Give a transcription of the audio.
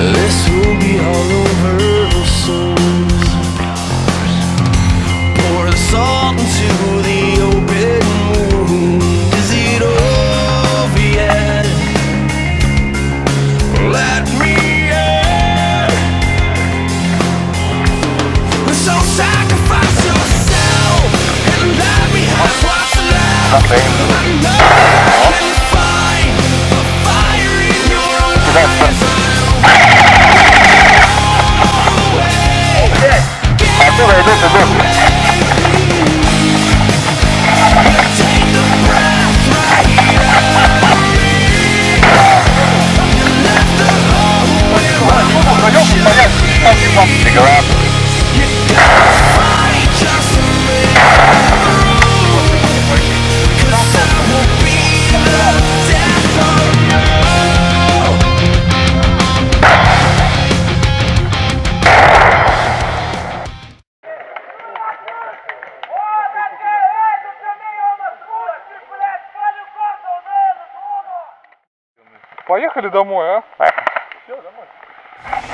This will be all over soon. Pour the salt into the open wound. Is it over yet? Let me in. So sacrifice yourself and let me have what's left. I know I can find the fire in your eyes. Take the breath right here. You left the home where I should be. You gotta fight just to make it. 'Cause I will be the death of you. Поехали домой, а? Все, домой.